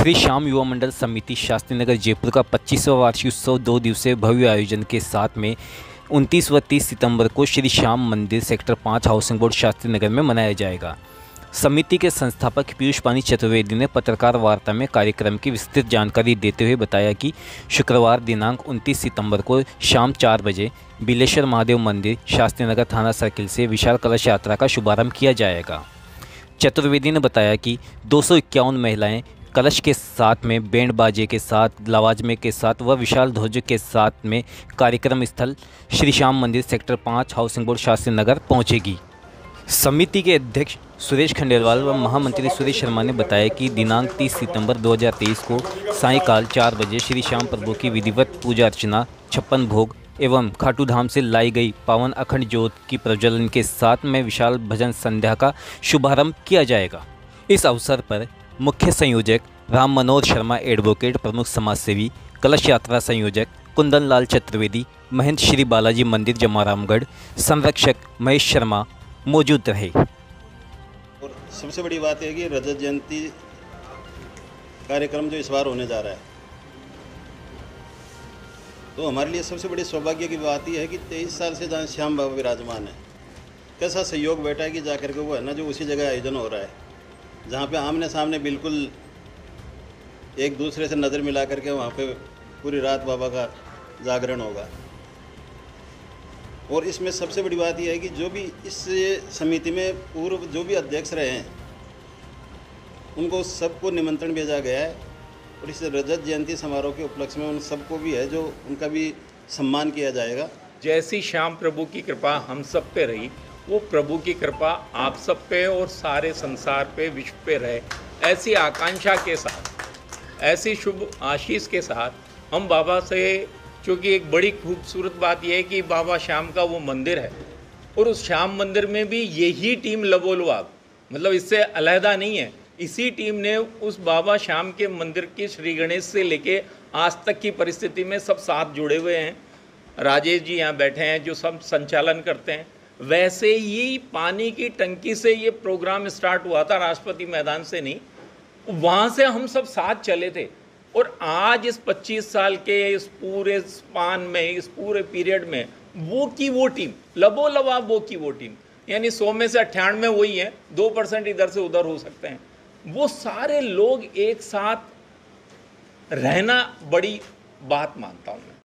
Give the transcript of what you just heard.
श्री श्याम युवा मंडल समिति शास्त्री नगर जयपुर का 25वां वार्षिक उत्सव 2 दिवसीय भव्य आयोजन के साथ में 29 व 30 सितंबर को श्री श्याम मंदिर sector 5 housing board Shastri Nagar में मनाया जाएगा। समिति के संस्थापक पीयूष पानी चतुर्वेदी ने पत्रकार वार्ता में कार्यक्रम की विस्तृत जानकारी देते हुए बताया कि शुक्रवार दिनांक 29 सितंबर को शाम 4 बजे बिलेश्वर महादेव मंदिर शास्त्री नगर थाना सर्किल से विशाल कलश यात्रा का शुभारंभ किया जाएगा। चतुर्वेदी ने बताया कि 251 महिलाएं कलश के साथ में बैंड बाजे के साथ, लवाजमे के साथ व विशाल ध्वज के साथ में कार्यक्रम स्थल श्री श्याम मंदिर sector 5 housing board Shastri Nagar पहुंचेगी। समिति के अध्यक्ष सुरेश खंडेलवाल व महामंत्री सुरेश शर्मा ने बताया कि दिनांक 30 सितंबर 2023 को सायंकाल 4 बजे श्री श्याम प्रभु की विधिवत पूजा अर्चना, 56 भोग एवं खाटू धाम से लाई गई पावन अखंड ज्योत की प्रज्वलन के साथ में विशाल भजन संध्या का शुभारंभ किया जाएगा। इस अवसर पर मुख्य संयोजक राम मनोहर शर्मा, एडवोकेट, प्रमुख समाजसेवी, कलश यात्रा संयोजक कुंदन लाल चतुर्वेदी, महंत श्री बालाजी मंदिर जमारामगढ़, संरक्षक महेश शर्मा मौजूद रहे। और सबसे बड़ी बात है कि रजत जयंती कार्यक्रम जो इस बार होने जा रहा है, तो हमारे लिए सबसे बड़ी सौभाग्य की बात यह है कि 23 साल से जहाँ श्याम बाबा विराजमान है, कैसा सहयोग बैठा है कि जाकर के वो है ना, जो उसी जगह आयोजन हो रहा है, जहाँ पे आमने सामने बिल्कुल एक दूसरे से नज़र मिला करके वहाँ पे पूरी रात बाबा का जागरण होगा। और इसमें सबसे बड़ी बात यह है कि जो भी इस समिति में पूर्व जो भी अध्यक्ष रहे हैं, उनको सबको निमंत्रण भेजा गया है और इस रजत जयंती समारोह के उपलक्ष्य में उन सबको भी है जो उनका भी सम्मान किया जाएगा। जैसी श्याम प्रभु की कृपा हम सब पे रही, वो प्रभु की कृपा आप सब पे और सारे संसार पे, विश्व पे रहे, ऐसी आकांक्षा के साथ, ऐसी शुभ आशीष के साथ हम बाबा से, क्योंकि एक बड़ी खूबसूरत बात यह है कि बाबा श्याम का वो मंदिर है और उस श्याम मंदिर में भी यही टीम लबोलवाब, मतलब इससे अलहदा नहीं है, इसी टीम ने उस बाबा श्याम के मंदिर की श्री गणेश से लेके आज तक की परिस्थिति में सब साथ जुड़े हुए हैं। राजेश जी यहाँ बैठे हैं जो सब संचालन करते हैं। वैसे ही पानी की टंकी से ये प्रोग्राम स्टार्ट हुआ था, राष्ट्रपति मैदान से नहीं, वहाँ से हम सब साथ चले थे। और आज इस 25 साल के इस पूरे स्पान में, इस पूरे पीरियड में वो टीम लबोलवाब, वो टीम, यानी 100 में से 98 वही है, 2% इधर से उधर हो सकते हैं। वो सारे लोग एक साथ रहना बड़ी बात मानता हूँ मैं।